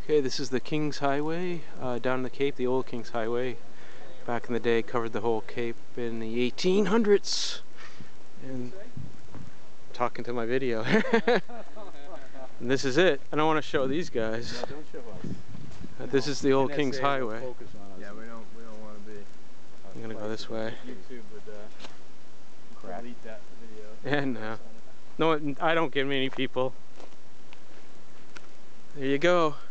Okay, this is the King's Highway down the Cape, the old King's Highway. Back in the day, covered the whole Cape in the 1800s. And talking to my video. And this is it. I don't want to show these guys. No, don't show us. This is the old King's Highway. Focus on us. Yeah, we don't want to be. I'm gonna go this way. YouTube would delete that video. And no, I don't get many people. There you go.